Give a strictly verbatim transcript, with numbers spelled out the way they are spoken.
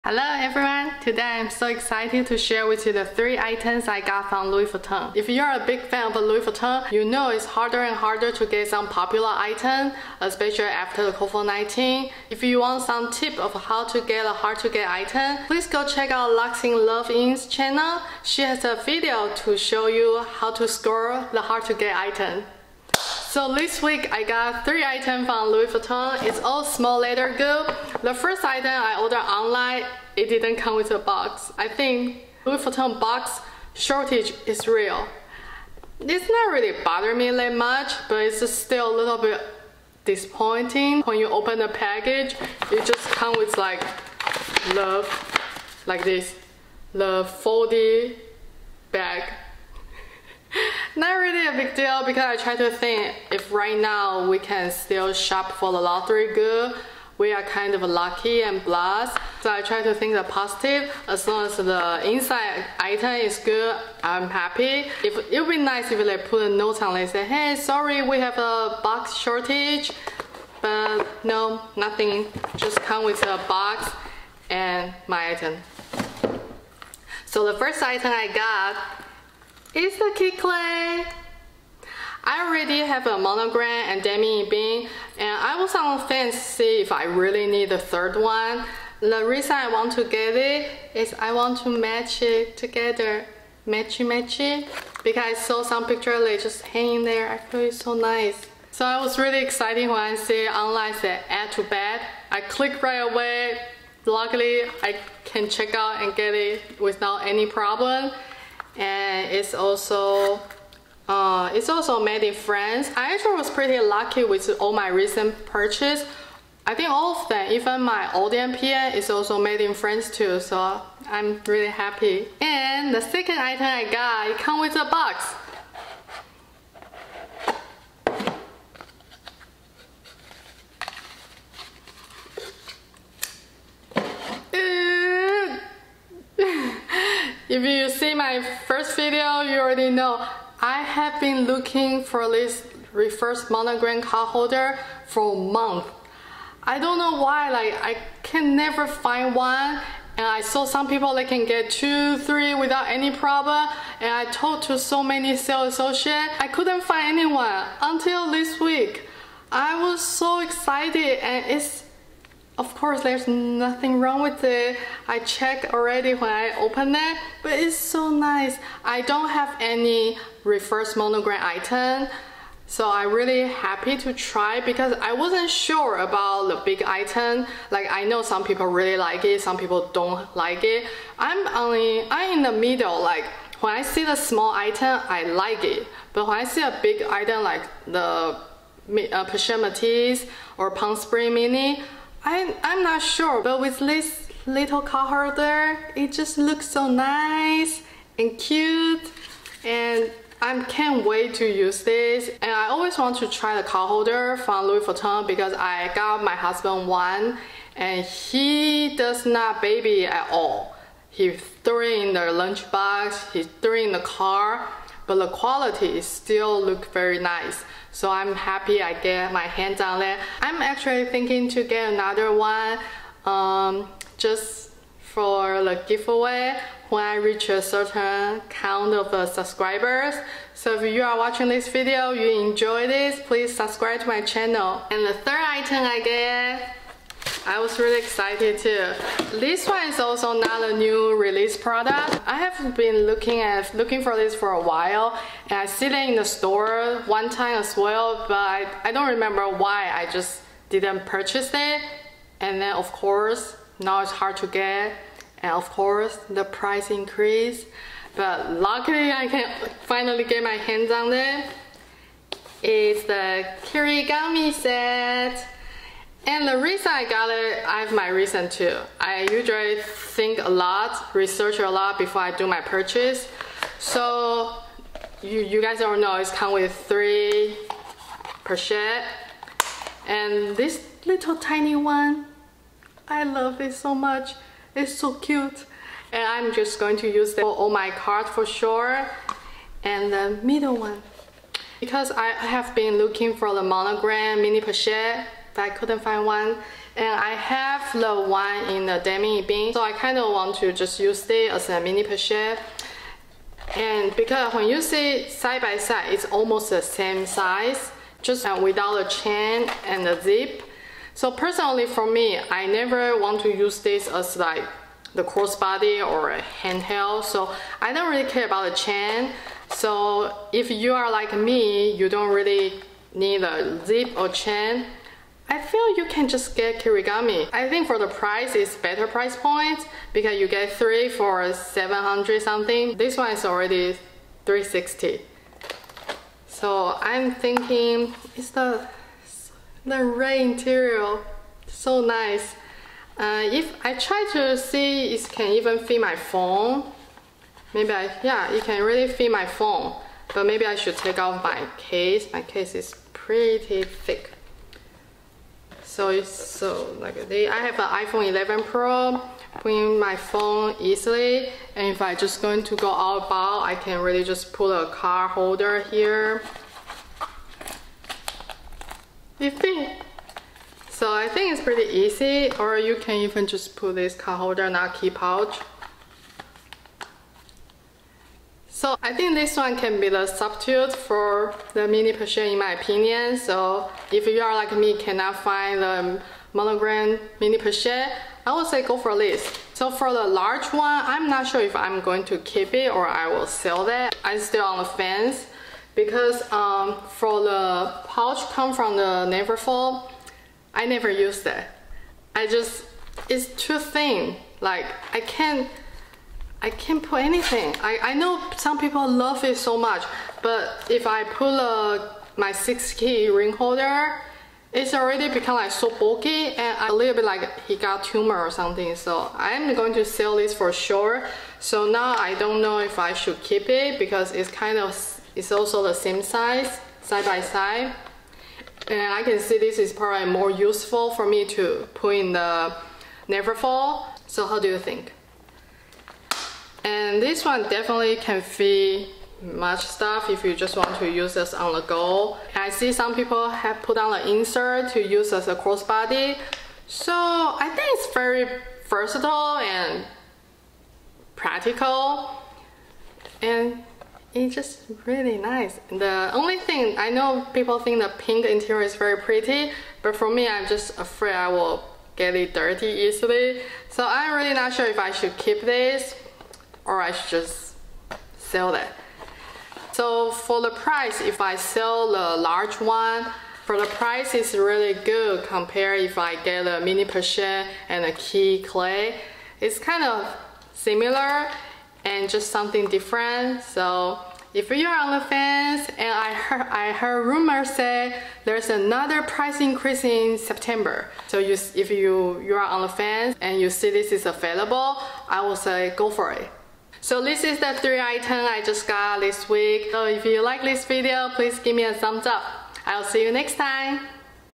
Hello everyone! Today I'm so excited to share with you the three items I got from Louis Vuitton. If you're a big fan of Louis Vuitton, you know it's harder and harder to get some popular items, especially after the COVID nineteen. If you want some tip of how to get a hard to get item, please go check out Luxing Love In's channel. She has a video to show you how to score the hard to get item. So this week I got three items from Louis Vuitton. It's all small leather good. The first item I ordered online, it didn't come with a box. I think Louis Vuitton box shortage is real. It's not really bothering me that much, but it's just still a little bit disappointing. When you open the package, it just comes with like love, like this, the folded bag. Not really a big deal because I try to think if right now we can still shop for the lottery good, we are kind of lucky and blessed. So I try to think the positive. As long as the inside item is good, I'm happy. If it would be nice if they put a note on it, say, hey, sorry, we have a box shortage. But no, nothing. Just come with a box and my item. So the first item I got is the Kid Clay. I already have a monogram and Demi Bean, and I was on the fence to see if I really need the third one. The reason I want to get it is I want to match it together, matchy matchy, because I saw some picture they just hanging there. I feel it's so nice. So I was really excited when I see online said add to bed. I click right away. Luckily, I can check out and get it without any problem. And it's also uh, it's also made in France. I actually was pretty lucky with all my recent purchase. I think all of them, even my old M P A, is also made in France too. So I'm really happy. And the second item I got, it comes with a box. If you see my first video, you already know I have been looking for this reverse monogram card holder for a month. I don't know why, like I can never find one, and I saw some people they can get two, three without any problem, and I talked to so many sales associates, I couldn't find anyone until this week. I was so excited, and it's of course, there's nothing wrong with it. I checked already when I opened it, but it's so nice. I don't have any reverse monogram item, so I'm really happy to try because I wasn't sure about the big item. Like I know some people really like it, some people don't like it. I'm only, I'm in the middle. Like when I see the small item, I like it, but when I see a big item like the uh, Persian Matisse or Palm Spring Mini, I, I'm not sure, but with this little card holder, it just looks so nice and cute, and I can't wait to use this. And I always want to try the card holder from Louis Vuitton because I got my husband one, and he does not baby at all. He threw it in the lunchbox, he threw it in the car, but the quality still look very nice. So I'm happy I get my hands on it. I'm actually thinking to get another one um, just for the giveaway when I reach a certain count of uh, subscribers. So if you are watching this video, you enjoy this, please subscribe to my channel. And the third item I get, I was really excited too. This one is also not a new release product. I have been looking at looking for this for a while, and I see it in the store one time as well, but I, I don't remember why I just didn't purchase it. And then of course now it's hard to get, and of course the price increased. But luckily I can finally get my hands on it. It's the Kirigami set. And the reason I got it, I have my reason too. I usually think a lot, research a lot before I do my purchase. So you, you guys don't know, it's come with three pochette. And this little tiny one, I love it so much. It's so cute. And I'm just going to use it for all my cards for sure. And the middle one, because I have been looking for the monogram mini pochette, but I couldn't find one. and I have the one in the demi bin, so I kind of want to just use it as a mini pochette. And because when you see side by side, it's almost the same size, just without the chain and the zip. So personally for me, I never want to use this as like the crossbody or a handheld, so I don't really care about the chain. So if you are like me, you don't really need a zip or chain, I feel you can just get Kirigami. I think for the price, it's better price point because you get three for seven hundred something. This one is already three sixty. So I'm thinking, it's the the red interior, so nice. Uh, if I try to see, it can even fit my phone. Maybe I, yeah, it can really fit my phone. But maybe I should take off my case. My case is pretty thick. So it's so like they, I have an iPhone eleven Pro, put in my phone easily, and if I just going to go out about, I can really just put a card holder here. It fits. So I think it's pretty easy, or you can even just put this card holder, not key pouch. So I think this one can be the substitute for the mini pochette in my opinion. So if you are like me, cannot find the monogram mini pochette, I would say go for this. So for the large one, I'm not sure if I'm going to keep it or I will sell that. I'm still on the fence because um, for the pouch come from the Neverfull, I never use that. I just, it's too thin. Like I can't, I can't put anything. I, I know some people love it so much, but if I put a, my six key ring holder, it's already become like so bulky and a little bit like he got tumor or something. So I'm going to sell this for sure. So now I don't know if I should keep it because it's kind of, it's also the same size, side by side. And I can see this is probably more useful for me to put in the Neverfull. So how do you think? And this one definitely can fit much stuff if you just want to use this on the go. And I see some people have put on an insert to use as a crossbody. So I think it's very versatile and practical. And it's just really nice. The only thing, I know people think the pink interior is very pretty, but for me, I'm just afraid I will get it dirty easily. So I'm really not sure if I should keep this or I should just sell that. So for the price, if I sell the large one, for the price it's really good compared if I get a mini pochette and a key clay. It's kind of similar and just something different. So if you are on the fence, and I heard, I heard rumors say there's another price increase in September. So you, if you, you are on the fence and you see this is available, I will say go for it. So this is the three items I just got this week. So if you like this video, please give me a thumbs up. I'll see you next time.